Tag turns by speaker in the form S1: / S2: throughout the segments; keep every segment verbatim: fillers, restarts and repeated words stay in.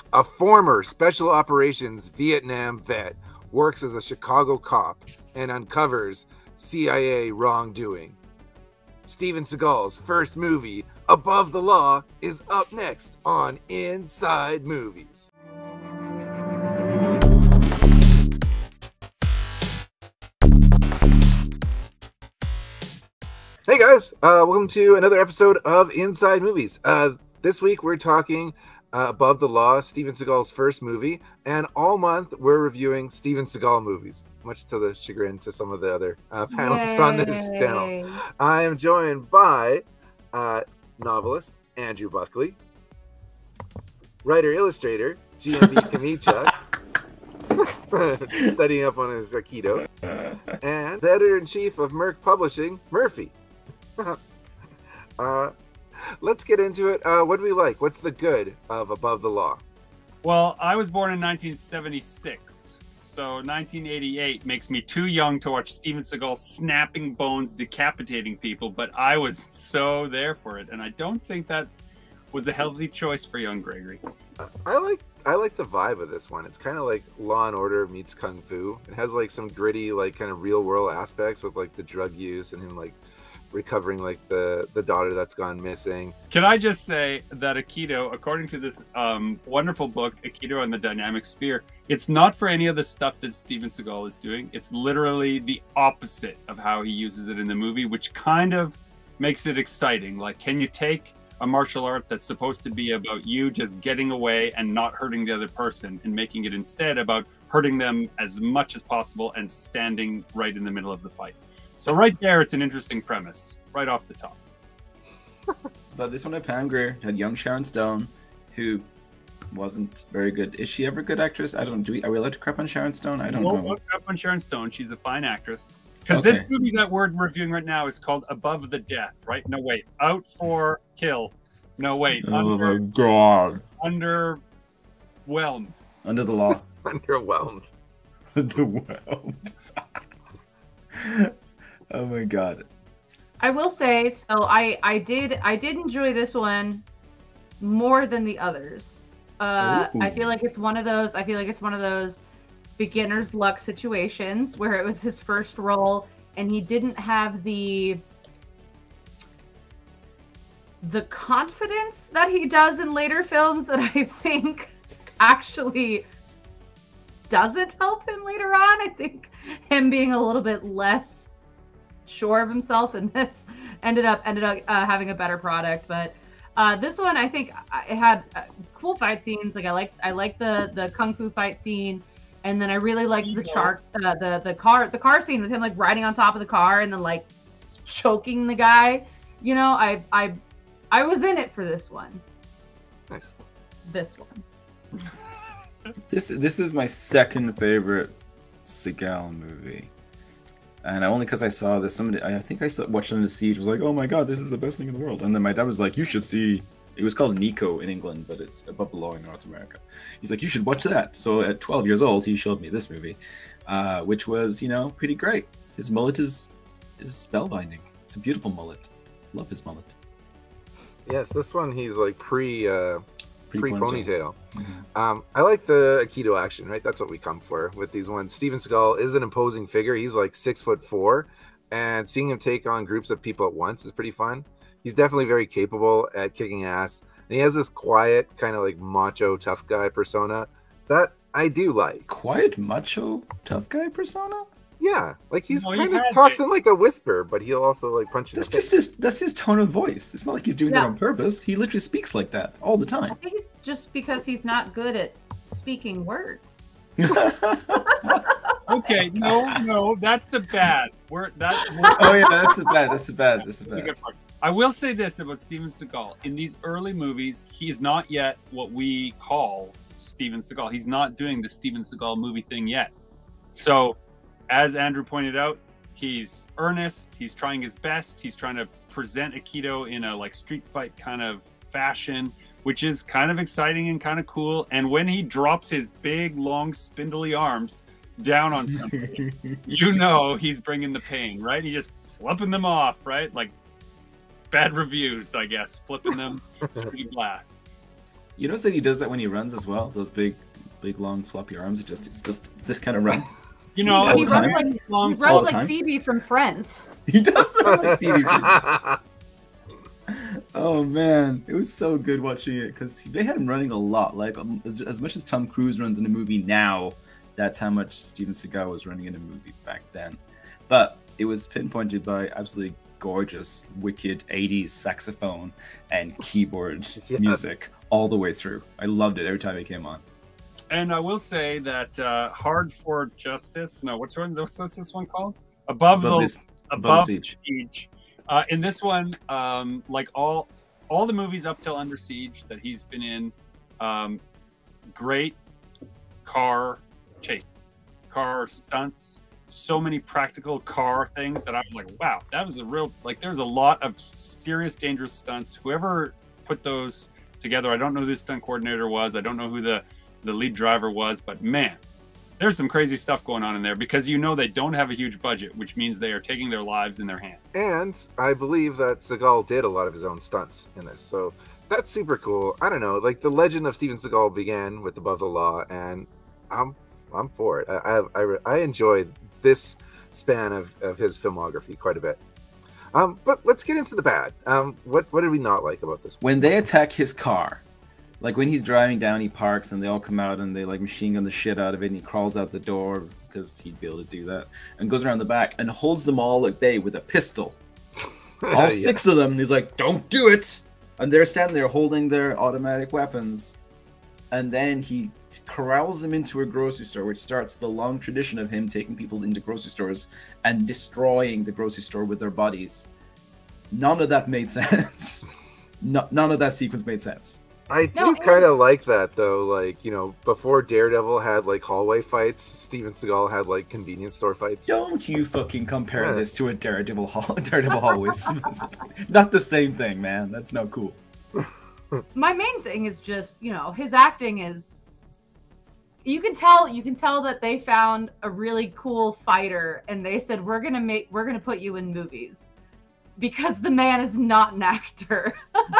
S1: A former Special Operations Vietnam vet works as a Chicago cop and uncovers C I A wrongdoing. Steven Seagal's first movie, Above the Law, is up next on Inside Movies. Hey guys, uh, welcome to another episode of Inside Movies. Uh, this week we're talking uh, Above the Law, Steven Seagal's first movie, and all month we're reviewing Steven Seagal movies, much to the chagrin to some of the other uh, panelists Yay. on this channel. I am joined by uh, novelist Andrew Buckley, writer-illustrator G M B CHOMICHUK, studying up on his Aikido, and the editor-in-chief of Merc Publishing, Murphey. uh, let's get into it. Uh, what do we like? What's the good of Above the Law?
S2: Well, I was born in nineteen seventy-six, so nineteen eighty-eight makes me too young to watch Steven Seagal snapping bones, decapitating people, but I was so there for it, and I don't think that was a healthy choice for young Gregory.
S1: I like I like the vibe of this one. It's kind of like Law and Order meets Kung Fu. It has like some gritty, like kind of real world aspects with like the drug use and him like recovering like the the daughter that's gone missing.
S2: Can I just say that Aikido, according to this um, wonderful book, Aikido and the Dynamic Sphere, it's not for any of the stuff that Steven Seagal is doing. It's literally the opposite of how he uses it in the movie, which kind of makes it exciting. Like, can you take a martial art that's supposed to be about you just getting away and not hurting the other person and making it instead about hurting them as much as possible and standing right in the middle of the fight? So right there, it's an interesting premise, right off the top.
S3: But this one at Pam Grier had young Sharon Stone, who wasn't very good. Is she ever a good actress? I don't know. Do we, are we allowed to crap on Sharon Stone? I don't
S2: we'll,
S3: know.
S2: We'll crap on Sharon Stone. She's a fine actress. Because
S3: Okay.
S2: this movie that we're reviewing right now is called Above the Death, right? No, wait. Out for Kill. No, wait.
S3: Oh
S2: under,
S3: my god.
S2: Underwhelmed.
S3: Under the law.
S1: Underwhelmed.
S3: Underwhelmed. Oh my god.
S4: I will say, so I I did I did enjoy this one more than the others. Uh, I feel like it's one of those. I feel like it's one of those beginner's luck situations where it was his first role and he didn't have the the confidence that he does in later films that I think actually doesn't help him later on. I think him being a little bit less sure of himself in this ended up ended up uh, having a better product. But uh, this one, I think it had uh, cool fight scenes. Like I like I like the the kung fu fight scene, and then I really liked the chart uh, the the car the car scene with him like riding on top of the car and then like choking the guy. You know, I I I was in it for this one.
S1: Nice.
S4: This one.
S3: This this is my second favorite Seagal movie. And only because I saw this, somebody, I think I saw, watched Under Siege, was like, oh my god, this is the best thing in the world. And then my dad was like, you should see, it was called Nico in England, but it's Above the Law in North America. He's like, you should watch that. So at twelve years old, he showed me this movie, uh, which was, you know, pretty great. His mullet is, is spellbinding. It's a beautiful mullet. Love his mullet.
S1: Yes, this one he's like pre uh, pre ponytail.
S3: Mm-hmm.
S1: Um, I like the Aikido action, right? That's what we come for with these ones. Steven Seagal is an imposing figure. He's like six foot four, and seeing him take on groups of people at once is pretty fun. He's definitely very capable at kicking ass, and he has this quiet, kind of like macho tough guy persona that I do like.
S3: Quiet macho tough guy persona?
S1: Yeah, like he's
S2: No,
S1: kind
S2: he
S1: of
S2: has
S1: talks
S2: it.
S1: in like a whisper, but he'll also like punch you in
S3: That's
S1: the
S3: just
S1: face.
S3: his, that's his tone of voice. It's not like he's doing
S4: Yeah.
S3: that on purpose. He literally speaks like that all the
S4: I
S3: time.
S4: think it's just because he's not good at speaking words.
S2: Okay, no, no, that's the bad. We're that. We're,
S3: Oh yeah, that's a bad. That's a bad. That's a
S2: That's a
S3: bad.
S2: good part. I will say this about Steven Seagal. In these early movies, he's not yet what we call Steven Seagal. He's not doing the Steven Seagal movie thing yet. So, as Andrew pointed out, he's earnest. He's trying his best. He's trying to present Aikido in a like street fight kind of fashion, which is kind of exciting and kind of cool. And when he drops his big, long, spindly arms down on something, you know he's bringing the pain, right? He just flipping them off, right? Like bad reviews, I guess, flipping them through the glass.
S3: You notice that he does that when he runs as well. Those big, big long floppy arms. It just it's just it's just kind of run.
S2: You know,
S3: All
S4: he
S3: the
S4: runs
S3: time.
S4: like, he
S2: long
S4: runs
S3: All the
S4: like
S3: time.
S4: Phoebe from Friends.
S3: He does run like Phoebe. Oh man, it was so good watching it because they had him running a lot. Like um, as, as much as Tom Cruise runs in a movie now, that's how much Steven Seagal was running in a movie back then. But it was pinpointed by absolutely gorgeous, wicked eighties saxophone and keyboard
S1: Yes.
S3: music all the way through. I loved it every time it came on.
S2: And I will say that uh, Hard for Justice. No, what's one? What's this one called? Above,
S3: Above
S2: the
S3: this,
S2: above
S3: above Siege.
S2: Siege. Uh, in this one, um, like all all the movies up till Under Siege that he's been in, um, great car chase, car stunts, so many practical car things that I was like, wow, that was a real, like there's a lot of serious dangerous stunts. Whoever put those together, I don't know who the stunt coordinator was, I don't know who the the lead driver was, but man, there's some crazy stuff going on in there because you know they don't have a huge budget, which means they are taking their lives in their hands.
S1: And I believe that Seagal did a lot of his own stunts in this, so that's super cool. I don't know, like the legend of Steven Seagal began with Above the Law, and I'm I'm for it. I I, I, I enjoyed this span of, of his filmography quite a bit. Um, but let's get into the bad. Um, what what did we not like about this?
S3: When they attack his car, like when he's driving down, he parks and they all come out and they like machine gun the shit out of it, and he crawls out the door because he'd be able to do that, and goes around the back and holds them all at bay with a pistol. All
S1: Yeah.
S3: six of them. And he's like, "Don't do it!" And they're standing there holding their automatic weapons, and then he corrals them into a grocery store, which starts the long tradition of him taking people into grocery stores and destroying the grocery store with their bodies. None of that made sense. No, none of that sequence made sense.
S1: I do
S4: No,
S1: kind of like that though. Like, you know, before Daredevil had like hallway fights, Steven Seagal had like convenience store fights.
S3: Don't you fucking compare
S1: Yeah.
S3: this to a Daredevil hall, Daredevil hallways. Not the same thing, man. That's not cool.
S4: My main thing is just, you know, his acting is, you can tell you can tell that they found a really cool fighter and they said, we're gonna make we're gonna put you in movies because the man is not an actor.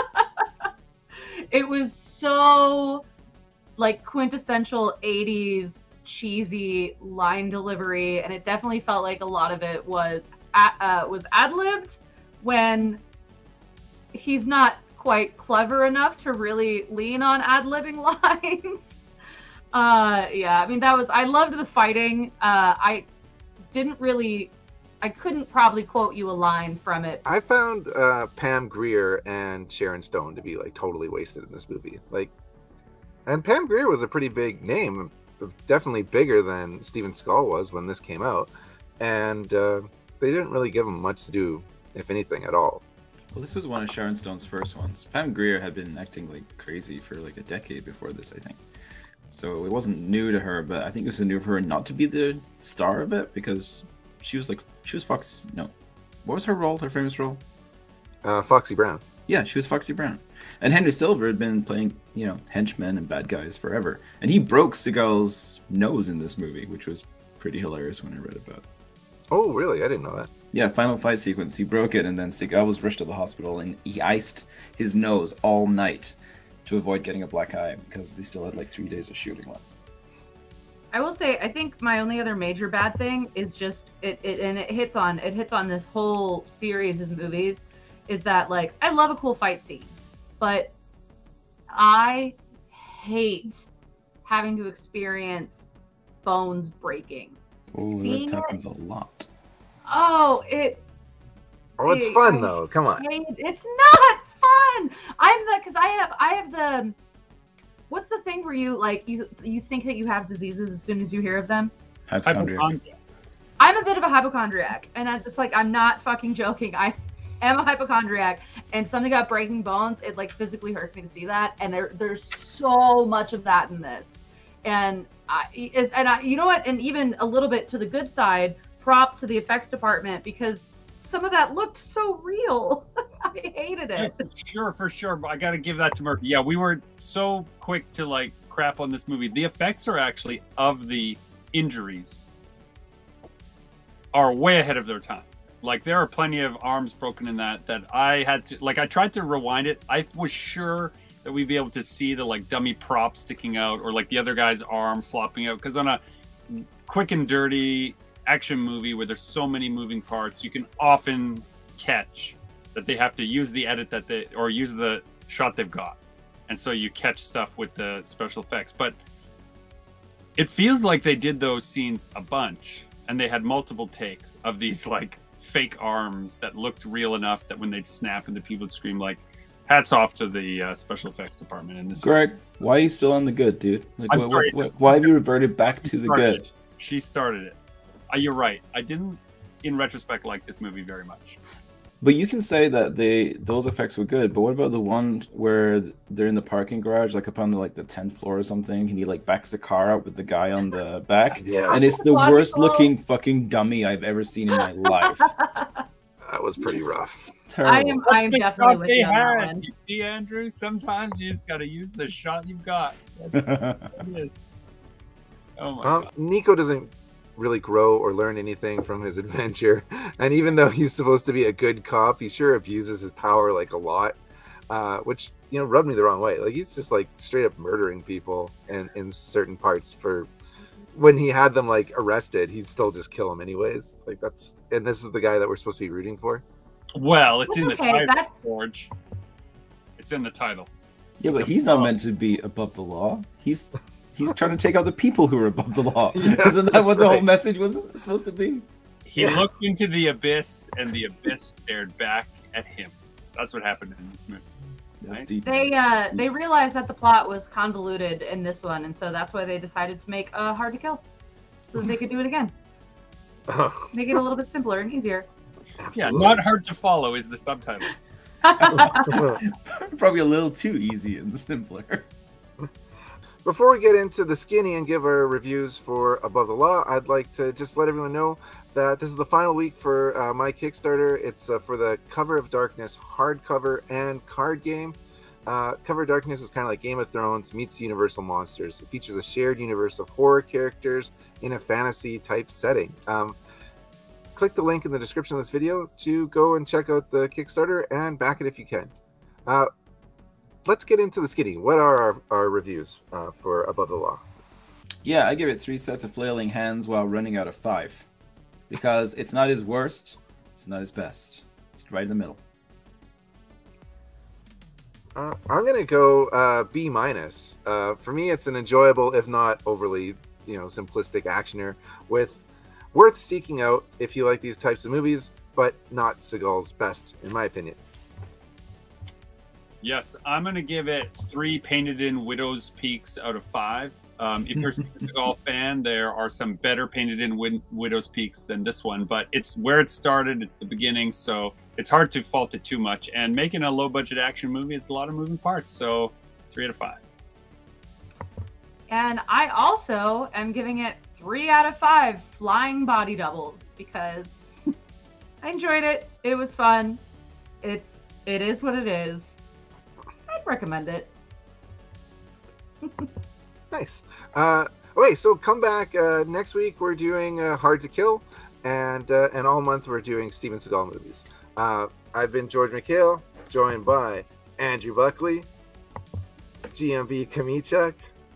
S4: It was so like quintessential eighties cheesy line delivery, and it definitely felt like a lot of it was a- uh, was ad-libbed when he's not quite clever enough to really lean on ad-libbing lines. Uh, yeah, I mean, that was, I loved the fighting. Uh, I didn't really, I couldn't probably quote you a line from it.
S1: I found uh, Pam Grier and Sharon Stone to be like totally wasted in this movie. Like, and Pam Grier was a pretty big name, definitely bigger than Steven Seagal was when this came out, and uh, they didn't really give him much to do, if anything, at all.
S3: Well, this was one of Sharon Stone's first ones. Pam Grier had been acting like crazy for like a decade before this, I think. So it wasn't new to her, but I think it was new for her not to be the star of it because she was like, she was Fox, no. What was her role, her famous role?
S1: Uh, Foxy Brown.
S3: Yeah, she was Foxy Brown. And Henry Silver had been playing, you know, henchmen and bad guys forever. And he broke Seagal's nose in this movie, which was pretty hilarious when I read about it.
S1: Oh, really? I didn't know that.
S3: Yeah, final fight sequence. He broke it, and then Segal was rushed to the hospital, and he iced his nose all night to avoid getting a black eye because they still had like three days of shooting left.
S4: I will say, I think my only other major bad thing is just it, it and it hits on it hits on this whole series of movies, is that like I love a cool fight scene, but I hate having to experience bones breaking.
S3: Oh,
S4: Seeing
S3: that happens
S4: it-
S3: a lot.
S4: Oh, it
S1: Oh, it's
S4: Hey,
S1: fun
S4: I
S1: though. Come on.
S4: hate- it's not fun. I'm the because I have I have the what's the thing where you like you you think that you have diseases as soon as you hear of them?
S3: Hypochondria.
S2: Hypochondria.
S4: I'm a bit of a hypochondriac, and it's like I'm not fucking joking. I am a hypochondriac, and something about breaking bones, it like physically hurts me to see that. And there there's so much of that in this, and I is and I you know what? And even a little bit to the good side, props to the effects department because some of that looked so real. I hated
S2: Yeah,
S4: it.
S2: for sure, for sure. But I got to give that to Murphy. Yeah, we were so quick to like crap on this movie. The effects are actually of the injuries are way ahead of their time. Like there are plenty of arms broken in that that I had to like. I tried to rewind it. I was sure that we'd be able to see the like dummy prop sticking out, or like the other guy's arm flopping out. Because on a quick and dirty action movie where there's so many moving parts, you can often catch that they have to use the edit that they, or use the shot they've got. And so you catch stuff with the special effects. But it feels like they did those scenes a bunch, and they had multiple takes of these like fake arms that looked real enough that when they'd snap and the people would scream. Like, hats off to the uh, special effects department in this.
S3: Greg, why are you still on the good, dude? Like,
S2: I'm
S3: what,
S2: sorry.
S3: what, what, why have you reverted back to the good?
S2: It. She started it. Uh, you're right. I didn't, in retrospect, like this movie very much.
S3: But you can say that they those effects were good. But what about the one where they're in the parking garage, like up on the like the tenth floor or something, and he like backs the car up with the guy on the back,
S1: Yes.
S3: and it's the worst looking fucking dummy I've ever seen in my life.
S1: That was pretty rough.
S3: Terrible.
S4: I am, I am definitely with you on that one.
S2: You see, Andrew, sometimes you just got to use the shot you've got. That's, that is. Oh my
S1: Well,
S2: God.
S1: Nico doesn't really grow or learn anything from his adventure, and even though he's supposed to be a good cop, he sure abuses his power like a lot, uh, which, you know, rubbed me the wrong way. Like, he's just like straight up murdering people, and in certain parts, for when he had them like arrested, he'd still just kill them anyways. Like, that's, and this is the guy that we're supposed to be rooting for.
S2: Well, it's in the
S4: Okay,
S2: title,
S4: that's-
S2: George. It's in the title.
S3: Yeah, but he's not meant to be above the law. He's he's trying to take out the people who are above the law.
S1: Yes,
S3: Isn't that what the
S1: right.
S3: whole message was supposed to be?
S2: He
S1: Yeah.
S2: looked into the abyss, and the abyss stared back at him. That's what happened in this movie.
S3: That's
S2: Right.
S3: deep.
S4: They uh they realized that the plot was convoluted in this one, and so that's why they decided to make uh Hard to Kill, so that they could do it again. Make it a little bit simpler and easier.
S2: Yeah,
S1: Absolutely.
S2: not hard to follow is the subtitle.
S3: Probably a little too easy and simpler.
S1: Before we get into the skinny and give our reviews for Above the Law, I'd like to just let everyone know that this is the final week for uh, my Kickstarter. It's uh, for the Cover of Darkness hardcover and card game. Uh, Cover of Darkness is kind of like Game of Thrones meets Universal Monsters. It features a shared universe of horror characters in a fantasy type setting. Um, click the link in the description of this video to go and check out the Kickstarter and back it if you can. Uh, let's get into the skinny. What are our, our reviews uh, for Above the Law?
S3: Yeah, I give it three sets of flailing hands while running out of five. Because it's not his worst, it's not his best. It's right in the middle.
S1: Uh, I'm gonna go uh, B minus. Uh, for me, it's an enjoyable, if not overly, you know, simplistic actioner with worth seeking out if you like these types of movies, but not Seagal's best, in my opinion.
S2: Yes, I'm going to give it three painted in Widow's Peaks out of five. Um, if you're a Steven Seagal fan, there are some better painted in Wid- Widow's Peaks than this one, but it's where it started. It's the beginning, so it's hard to fault it too much. And making a low budget action movie, it's a lot of moving parts, so three out of five.
S4: And I also am giving it three out of five flying body doubles because I enjoyed it. It was fun. It's it is what it is. I'd recommend it.
S1: Nice. Uh, okay, so come back uh, next week. We're doing uh, Hard to Kill, and uh, and all month we're doing Steven Seagal movies. Uh, I've been George Michail, joined by Andrew Buckley, G M B CHOMICHUK,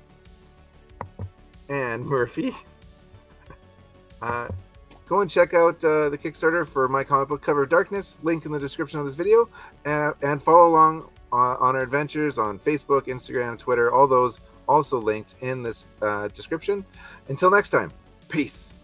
S1: and Murphey. Uh, go and check out uh, the Kickstarter for my comic book Cover of Darkness. Link in the description of this video, uh, and follow along uh, on our adventures on Facebook, Instagram, Twitter. All those also linked in this uh, description. Until next time, peace.